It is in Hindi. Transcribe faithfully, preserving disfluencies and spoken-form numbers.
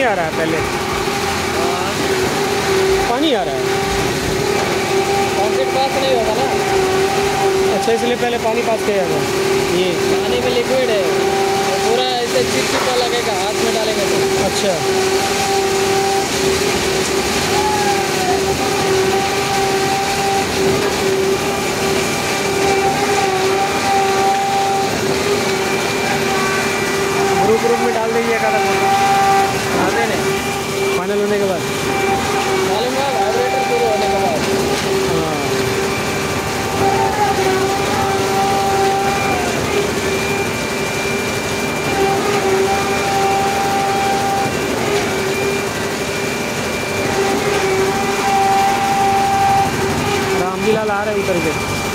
आ रहा है पहले, पानी आ रहा है, पॉकेट पास नहीं होगा ना। अच्छा इसलिए पहले पानी पास किया जाएगा। ये पानी में लिक्विड है, पूरा ऐसे चिपचिपा लगेगा हाथ में डालेंगे तो। अच्छा ग्रुप ग्रुप में डाल दीजिए का आते नहीं फाइनल होने के बाद। मालूम है वाइब्रेटर शुरू होने के बाद। हाँ रामजी लाल आ रहे हैं उतर के।